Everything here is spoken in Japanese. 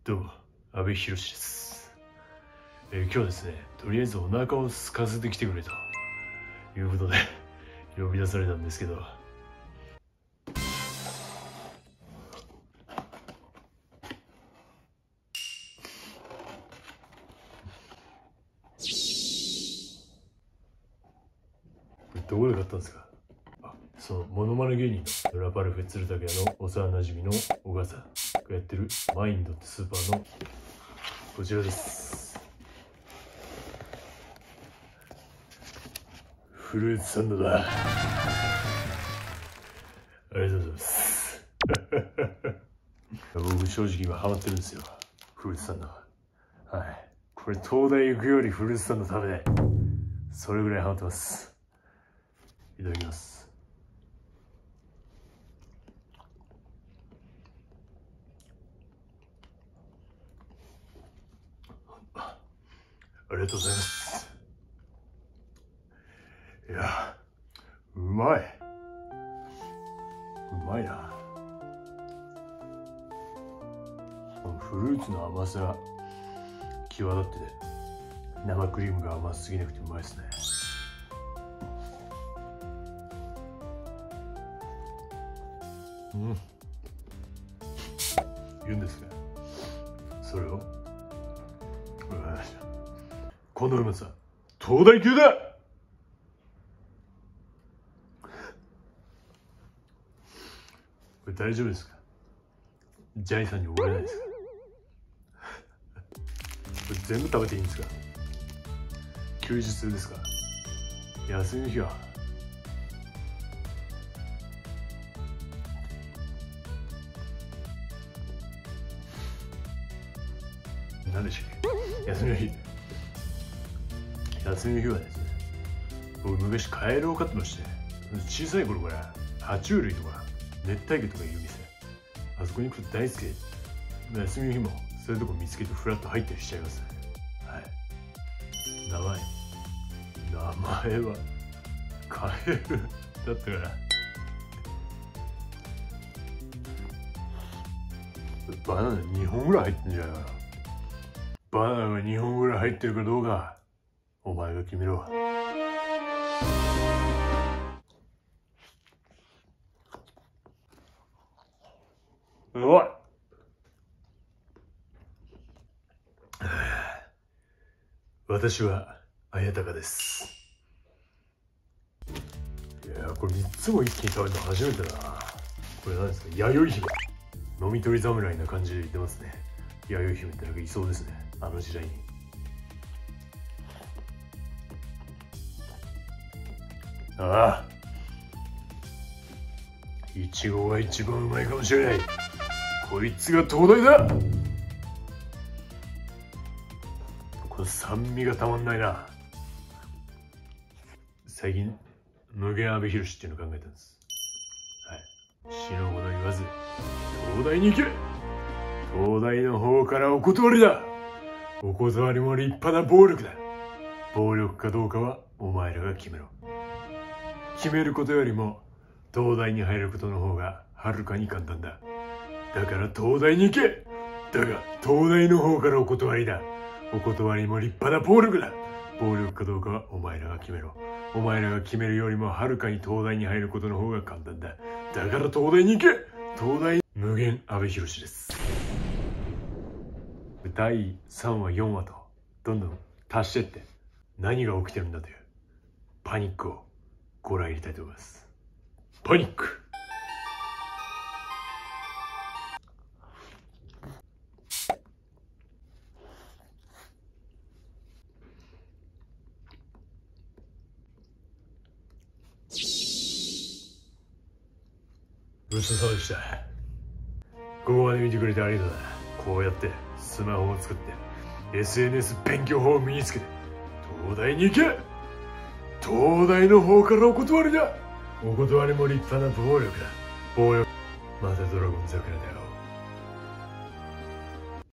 どうも、阿部寛です。今日はですね、とりあえずお腹を空かせてきてくれということで呼び出されたんですけど、どこで買ったんですか？そのモノマネ芸人のラパルフェ鶴竹屋のお世話なじみの小笠がやってるマインドってスーパーのこちらです。フルーツサンドだ。ありがとうございます。僕正直今ハマってるんですよ、フルーツサンド。はい、これ東大行くよりフルーツサンド食べたい、それぐらいハマってます。いただきます。ありがとうございます。いや、うまい。うまいな。このフルーツの甘さが際立ってて、生クリームが甘すぎなくてうまいですね。言うんですね、それを。このうまさ、東大級だ。これ大丈夫ですか？ジャイさんに怒られないですか？これ全部食べていいんですか？休日ですか？休みの日は何でしたっけ？休みの日。休みの日はですね、僕昔カエルを飼ってまして、小さい頃から爬虫類とか熱帯魚とかいる店、あそこに行くと大好きで、休みの日もそういうとこ見つけてフラッと入ったりしちゃいますね。はい。名前はカエルだったから。バナナ2本ぐらい入ってんじゃないかな。バナナが2本ぐらい入ってるかどうか、お前が決めろ。おい。私は綾鷹です。いや、これ3つも一気に食べるの初めてだな。これ何ですか？弥生姫。飲み取り侍な感じで言ってますね。弥生姫ってなんかいそうですね、あの時代に。ああ、いちごが一番うまいかもしれない。こいつが東大だ。この酸味がたまんないな。最近無限阿部寛っていうのを考えたんです。はい、死のこと言わず東大に行け。東大の方からお断りだ。お断りも立派な暴力だ。暴力かどうかはお前らが決めろ。決めることよりも東大に入ることの方がはるかに簡単だ。だから東大に行け。だが東大の方からお断りだ。お断りも立派な暴力だ。暴力かどうかはお前らが決めろ。お前らが決めるよりもはるかに東大に入ることの方が簡単だ。だから東大に行け。東大無限阿部寛です。第3話4話とどんどん足してって何が起きてるんだというパニックをご覧入れたいと思います。パニック。ごちそうさまでした。ここまで見てくれてありがとうな。こうやってスマホを作って SNS 勉強法を身につけて東大に行け。東大の方からお断りだ。お断りも立派な暴力だ。暴力。またドラゴン桜だよ。